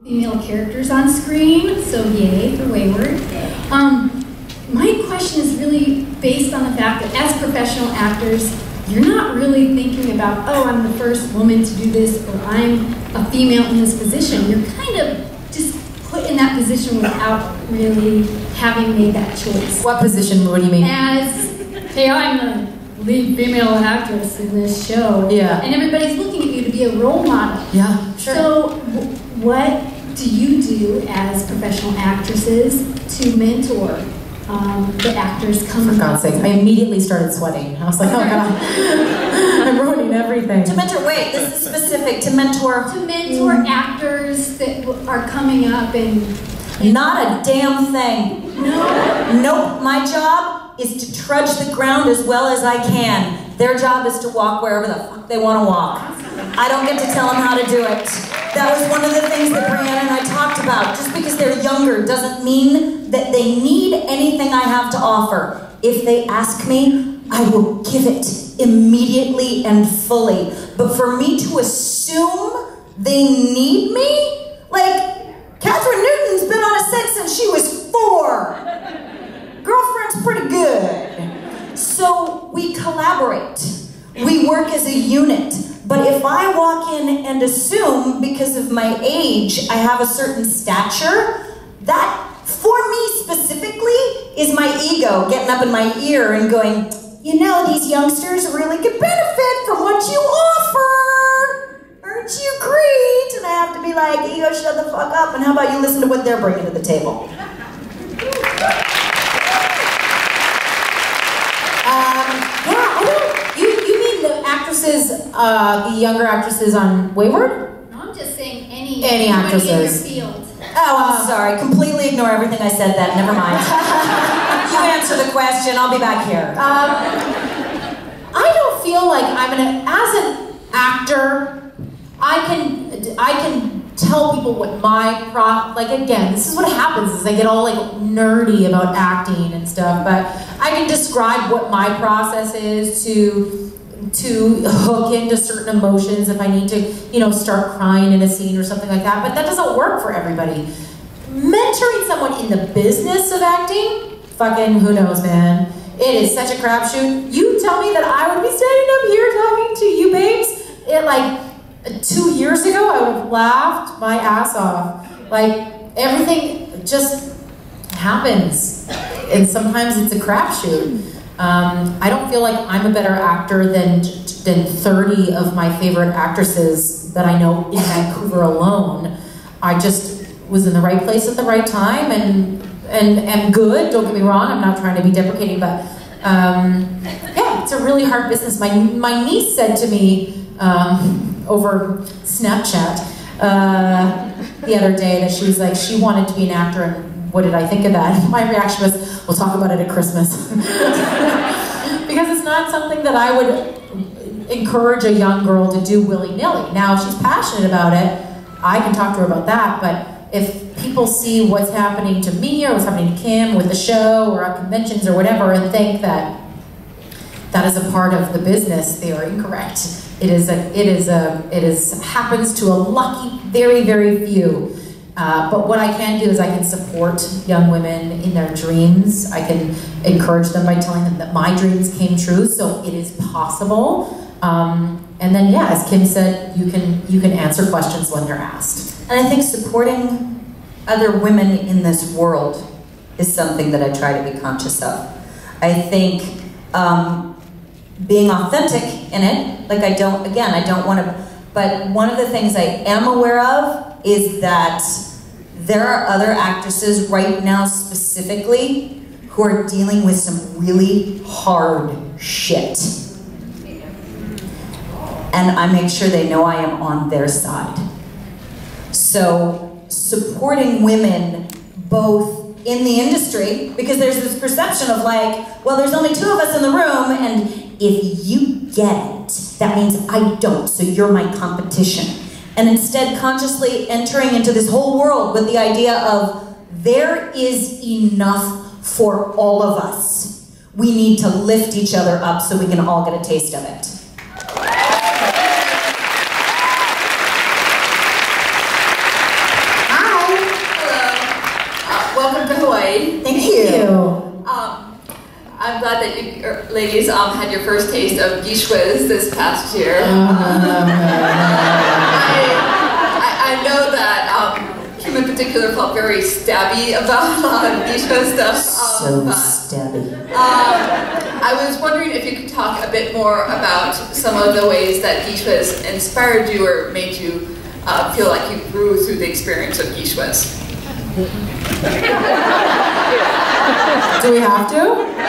Female characters on screen, so yay for Wayward. My question is really based on the fact that as professional actors, you're not really thinking about, oh, I'm the first woman to do this, or I'm a female in this position. You're kind of just put in that position without really having made that choice. What position? What do you mean? As, hey, I'm the lead female actress in this show. Yeah. And everybody's looking at you to be a role model. Yeah, sure. So what do you do as professional actresses to mentor the actors coming? For God's sake, I immediately started sweating. I was like, oh God, I'm ruining everything. To mentor, wait, this is specific, to mentor. To mentor actors that are coming up and... Not a damn thing. No? Nope, my job is to trudge the ground as well as I can. Their job is to walk wherever the fuck they want to walk. I don't get to tell them how to do it. That was one of the things that Briana and I talked about. Just because they're younger doesn't mean that they need anything I have to offer. If they ask me, I will give it immediately and fully. But for me to assume they need me? Like, Catherine Newton's been on a set since she was 4. Girlfriend's pretty good. So we collaborate. We work as a unit. But if I walk in and assume, because of my age, I have a certain stature, that, for me specifically, is my ego getting up in my ear and going, you know, these youngsters really could benefit from what you offer. Aren't you great? And I have to be like, ego, shut the fuck up, and how about you listen to what they're bringing to the table? The younger actresses on Wayward? No, I'm just saying any actresses. in your field. Oh, I'm sorry. Completely ignore everything I said then. Never mind. You answer the question. I'll be back here. I don't feel like as an actor, I can tell people what my like again, this is what happens is I get all like nerdy about acting and stuff, but I can describe what my process is to hook into certain emotions if I need to, you know, start crying in a scene or something like that, but that doesn't work for everybody. Mentoring someone in the business of acting, fucking who knows, man. It is such a crapshoot. You tell me that I would be standing up here talking to you babes, like 2 years ago, I would have laughed my ass off. Like, everything just happens, and sometimes it's a crapshoot. I don't feel like I'm a better actor than 30 of my favorite actresses that I know in Vancouver alone. I just was in the right place at the right time and good, don't get me wrong, I'm not trying to be deprecating, but yeah, it's a really hard business. My niece said to me over Snapchat the other day that she was like, she wanted to be an actor, and what did I think of that? My reaction was, we'll talk about it at Christmas. Because it's not something that I would encourage a young girl to do willy-nilly. Now, if she's passionate about it, I can talk to her about that, but if people see what's happening to me or what's happening to Kim with the show or at conventions or whatever and think that that is a part of the business, they are incorrect. It happens to a lucky, very, very few. But what I can do is I can support young women in their dreams. I can encourage them by telling them that my dreams came true, so it is possible. And then, yeah, as Kim said, you can answer questions when they're asked. And I think supporting other women in this world is something that I try to be conscious of. I think being authentic in it, like I don't want to, but one of the things I am aware of is that there are other actresses right now specifically who are dealing with some really hard shit. And I make sure they know I am on their side. So supporting women both in the industry, because there's this perception of like, well, there's only 2 of us in the room, and if you get it, that means I don't, so you're my competition. And instead consciously entering into this whole world with the idea of there is enough for all of us. We need to lift each other up so we can all get a taste of it. I Hi. Thank you. I'm glad that you ladies had your first taste of Gishwas this past year. I know that Kim in particular felt very stabby about Gishwa stuff. Stabby. I was wondering if you could talk a bit more about some of the ways that Gishwas inspired you or made you feel like you grew through the experience of Gishwas. Do we have to?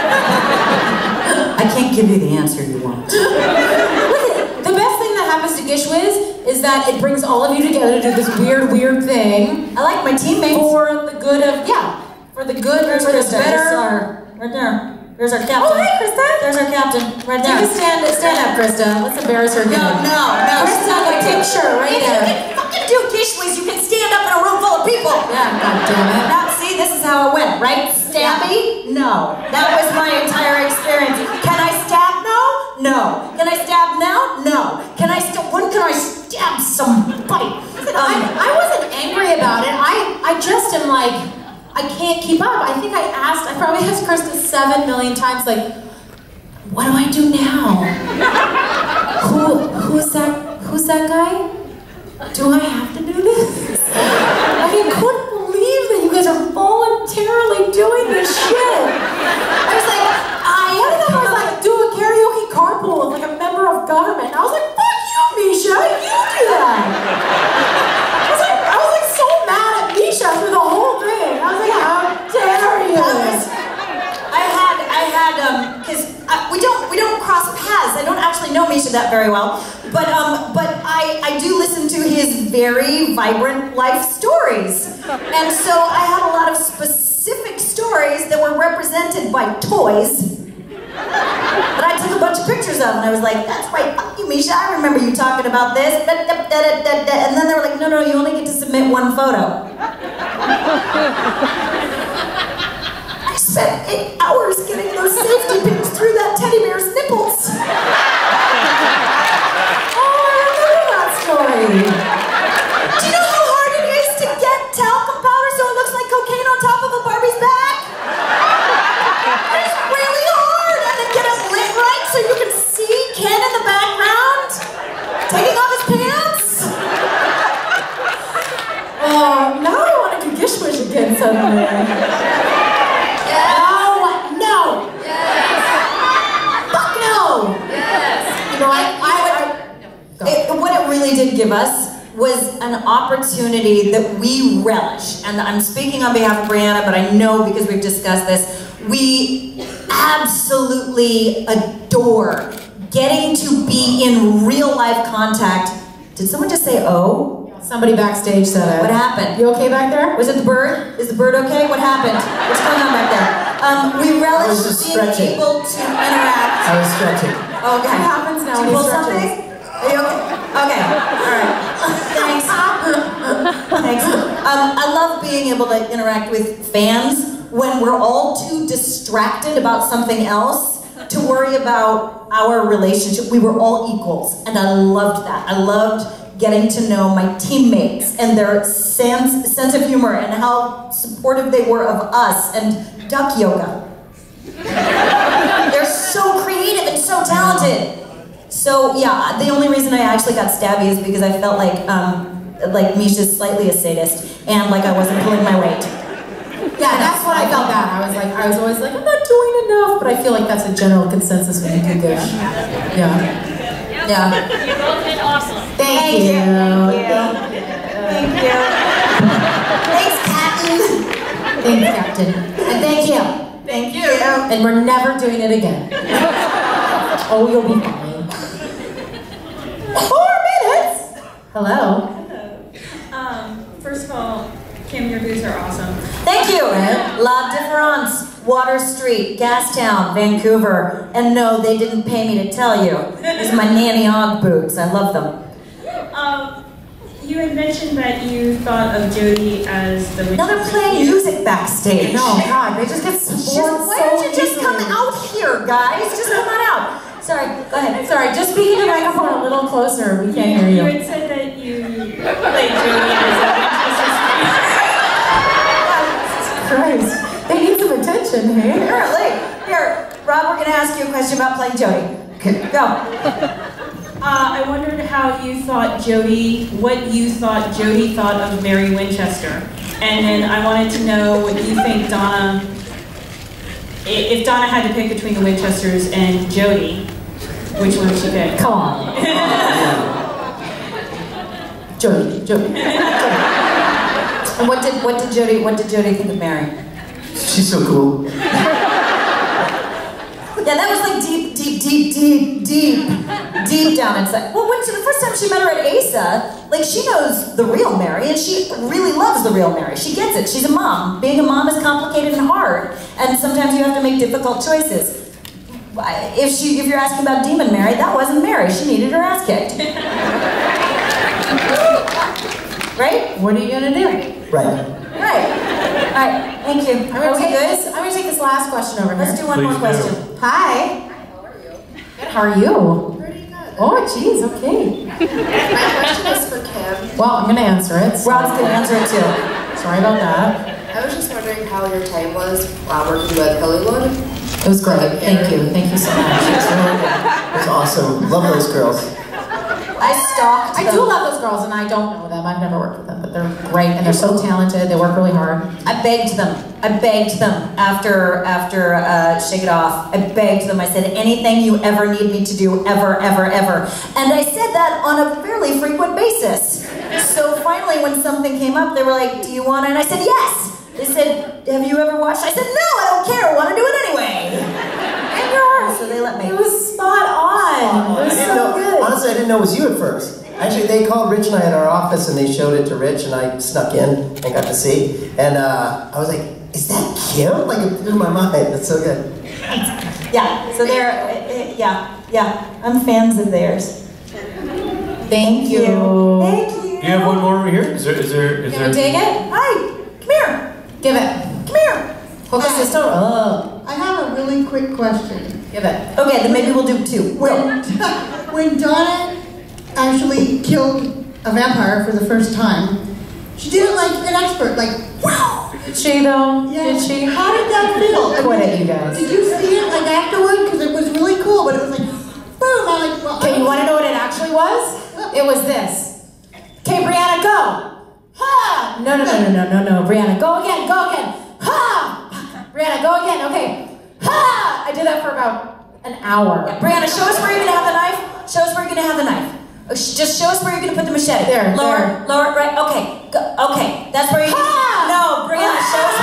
I can't give you the answer you want. The best thing that happens to Gishwiz is that it brings all of you together to do this weird thing. I like my teammates. For the good of, for the good, There's for the Krista. better. Right there. There's our captain. Oh, hi, Krista. There's our captain. Right there. Take a stand up, Krista. Let's embarrass her again. No. Krista, the picture right there. If you can fucking do Gishwas, you can stand up in a room full of people. Yeah, goddammit. Now, see, this is how it went, right? Stabby? No. That was my entire experience. Can I stab now? No. Can I stab now? No. When can I stab somebody? I wasn't angry about it. I just am like, I can't keep up. I think I probably asked Krista 7 million times, like, what do I do now? Who's that guy? Do I have to do this? I couldn't believe that you guys are voluntarily doing this shit. I was like, I was like, do a karaoke carpool with like a member of government. And I was like, fuck you, Misha, you do that. I was like so mad at Misha through the whole thing. I was like, how dare you? Because we don't cross paths. I don't actually know Misha that very well, but I do listen to his very vibrant life stories, and so I had a lot of specific stories that were represented by toys that I took a bunch of pictures of, and I was like, that's right, fuck you, Misha, I remember you talking about this, and then they were like, no, you only get to submit one photo. I spent 8 hours getting those safety pins through that teddy bear's nipples. Oh, I remember that story. Do you know how hard it is to get talcum powder so it looks like cocaine on top of a Barbie's back? It's really hard, and then get it lit right so you can see Ken in the background taking off his pants. Oh, now I want to do Gishwish again suddenly. No! Yes! Fuck no! Yes! You know, What it really did give us was an opportunity that we relish, and I'm speaking on behalf of Briana, but I know because we've discussed this, we absolutely adore getting to be in real life contact. Did someone just say oh? Somebody backstage said it. What happened? You okay back there? Was it the bird? Is the bird okay? What happened? What's going on back there? We relish being able to interact. I was stretching. Okay. What happens now Did when you pull he something? stretches? Are you okay? Okay. All right. Thanks. Thanks. I love being able to interact with fans when we're all too distracted about something else to worry about our relationship. We were all equals, and I loved that. I loved getting to know my teammates and their sense of humor and how supportive they were of us and duck yoga. They're so creative and so talented. So yeah, the only reason I actually got stabby is because I felt like Misha's slightly a sadist and like I wasn't pulling my weight. Yeah, that's what I felt bad. I was always like, I'm not doing enough, but I feel like that's a general consensus when you do Gish. Yeah. Yeah. You both did awesome. Thank you. Thank you. Thanks, Captain. Thanks, Captain. And thank you. Thank you. And we're never doing it again. Oh, you'll be fine. 4 minutes! Hello. First of all, Kim, your boots are awesome. Thank you. La Difference, Water Street, Gastown, Vancouver. And no, they didn't pay me to tell you. These are my Nanny Og boots. I love them. You had mentioned that you thought of Jody as the... Now they're playing music backstage. No, God, they just get bored. Why don't you just come out here, guys? Just come on out. Sorry, go ahead. Sorry, just speaking the microphone a little closer. We can't hear you. You had said that you played Jody as a Christ. question. Here, Rob, we're going to ask you a question about playing Jody. Go. I wondered how you thought what you thought Jody thought of Mary Winchester. And then I wanted to know what you think Donna, if Donna had to pick between the Winchesters and Jody, which one would she pick? Come on. Jody. And what did Jody think of Mary? She's so cool. Yeah, that was like deep down inside. Well, the first time she met her at ASA, like she knows the real Mary, and she really loves the real Mary. She gets it. She's a mom. Being a mom is complicated and hard, and sometimes you have to make difficult choices. If you're asking about Demon Mary, that wasn't Mary. She needed her ass kicked. Right? What are you gonna do? Right. Alright, thank you. I'm gonna take this last question over here. Let's do one more question. Hi. How are you? Good, how are you? Pretty good. Oh, geez, okay. My question is for Kim. Well, I'm gonna answer it. so- Rob's gonna answer it too. Sorry about that. I was just wondering how your time was working with Hollywood. It was great. Thank you. Thank you so much. It was really good. It was awesome. Love those girls. I stalked I them. do love those girls, and I don't know them. I've never worked with them, but they're great, and they're so talented. They work really hard. I begged them after Shake It Off. I begged them. I said, anything you ever need me to do, ever. And I said that on a fairly frequent basis. So finally, when something came up, they were like, do you want it? And I said, yes. They said, have you ever watched? I said, no, I don't care. I want to do it anyway. So they let me. It was spot on. It was so good. Honestly, I didn't know it was you at first. Actually, they called Rich and I at our office, and they showed it to Rich, and I snuck in and got to see. And I was like, is that Kim? Like, it blew my mind. That's so good. Yeah, so they're, yeah, I'm fans of theirs. Thank you. Thank you. Do you have one more over here? Is there? Can we take it? Hi, come here. Give it. Come here. Hook us sister. Oh. I have a really quick question. Give it. Okay, then maybe we'll do two. When Donna actually killed a vampire for the first time, she did it like an expert, like, wow! Did she though? Yeah. Did she? How did that feel? Quit it, you guys. Did you see it like afterward? Because it was really cool, but it was like, boom! I'm like, well, Okay, you want to know what it actually was? It was this. Okay, Briana, go! Ha! No. Briana, go again, Ha! Briana, go again, okay. Ha! I did that for about an hour. Yeah, Briana, show us where you're gonna have the knife. Show us where you're gonna have the knife. Just show us where you're gonna put the machete. There, lower, right, okay. Okay, that's where you No, Briana, show us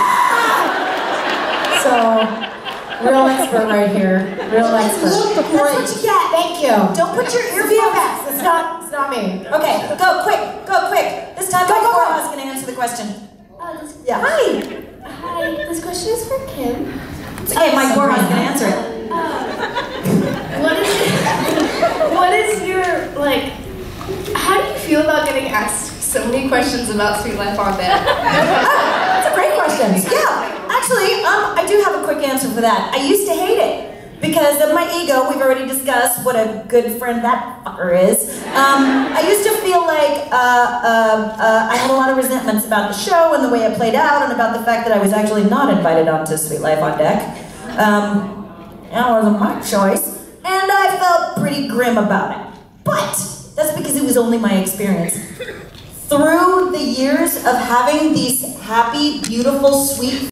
where So, real expert right here. Real expert. That's what you get. Thank you. Don't put your earphones. It's not me. Okay, go quick. This time my grandma's gonna answer the question. Yeah. Hi, this question is for Kim. Hey, my grandma's gonna answer it. What is your, like, how do you feel about getting asked so many questions about Sweet Life on Deck? That's a great question. Yeah, actually, I do have a quick answer for that. I used to hate it. Because of my ego, we've already discussed what a good friend that fucker is. I used to feel like I had a lot of resentments about the show and the way it played out and about the fact that I was actually not invited onto Sweet Life on Deck. That wasn't my choice. And I felt pretty grim about it. But that's because it was only my experience. Through the years of having these happy, beautiful, sweet